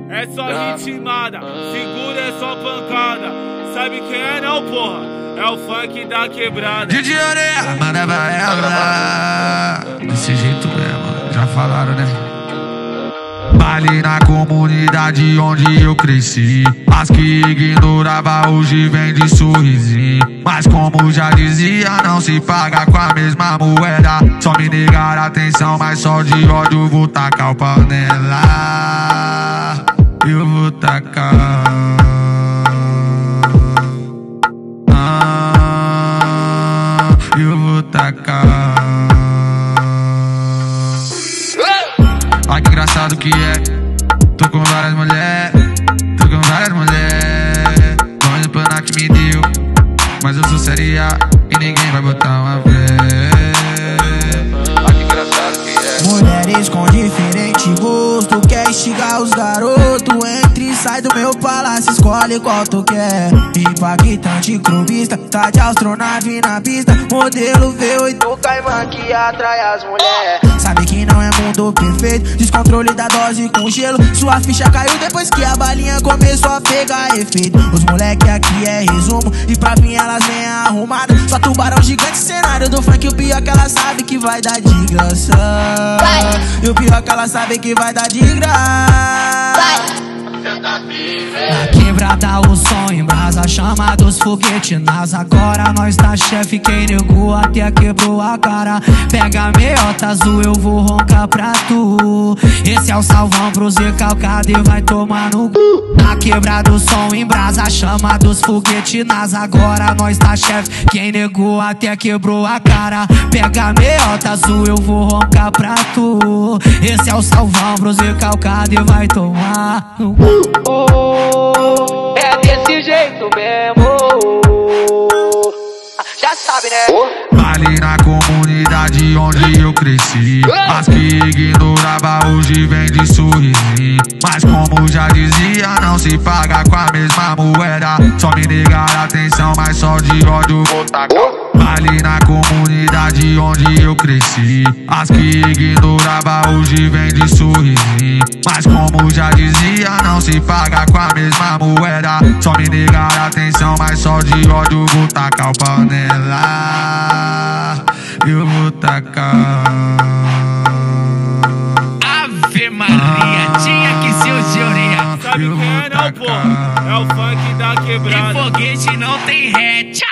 É só ritmada, segura é só pancada. Sabe quem é não, porra? É o funk da quebrada. DJ Oreia, manda pra ela. Desse jeito mesmo, já falaram, né? Baile na comunidade onde eu cresci. As que ignorava hoje vem de sorrisinho. Mas como já dizia, não se paga com a mesma moeda. Só me negaram atenção, mas só de ódio vou tacar o pau nela. Eu vou tacar. Eu vou tacar. Olha que engraçado que é. Tô com várias mulheres. Tô com várias mulheres. Vão indo pra na que me deu. Mas eu sou séria e ninguém vai botar uma vez. Olha que engraçado que é. Mulheres com diferente gosto. Quer instigar os garotos. Entra e sai do meu palácio. Escolhe qual tu quer. Impactante clubista. Tá de astronave na pista. Modelo V8 Caimã que atrai as mulheres. Sabe que não é mundo perfeito. Descontrole da dose com gelo. Sua ficha caiu depois que a balinha começou a pegar efeito. Os moleque aqui é resumo. E pra mim elas vem arrumadas. Só tubarão gigante, cenário do funk. O pior que ela sabe que vai dar de graça. E o pior que ela sabe que vai dar de graça. Na quebrada o som embrasa, chama dos foguetes nas. Agora nós tá chefe, quem negou até quebrou a cara. Pega a meiota azul, eu vou roncar pra tu. Esse é o salvão pro Zé Calcado e vai tomar no cu. Na quebrada o som embrasa, chama dos foguetes nas. Agora nós tá chefe, quem negou até quebrou a cara. Pega a meiota azul, eu vou roncar pra tu. Esse é o salvão pro Zé Calcado e vai tomar no cu. É desse jeito mesmo. Já sabe, né? Baile na comunidade onde eu cresci. As que ignorava hoje vem de sorrisinho. Mas como já dizia, não se paga com a mesma moeda. Só me negaram atenção, mas só de ódio vou tacar. Baile na comunidade onde eu cresci. As que ignorava hoje vem de sorrisinho. Mas como já dizia, não se paga com a mesma moeda. Só me negaram atenção, mas só de ódio vou tacar o pau nela. Eu vou tacar. Ave Maria, tinha que ser o de Oreia. Sabe quem é não, porra? É o funk da quebrada. E foguete não tem ré. Tchau.